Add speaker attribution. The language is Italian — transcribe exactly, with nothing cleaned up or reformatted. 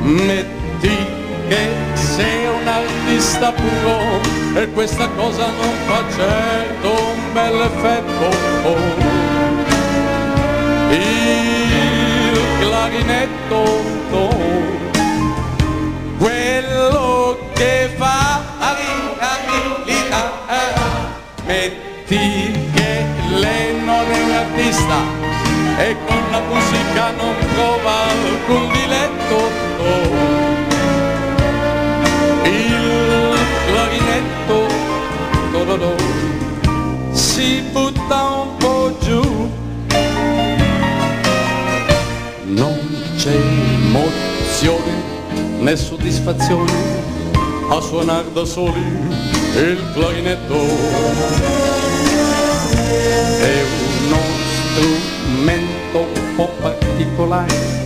Speaker 1: Metti che sei un artista puro e questa cosa non fa certo un bel effetto. Il clarinetto, quello che fa, metti che lei non è un artista e con la musica non trova alcun diletto. Il clarinetto do do do, si butta un po' giù, non c'è emozione né soddisfazione a suonar da soli il clarinetto. È uno strumento un po' particolare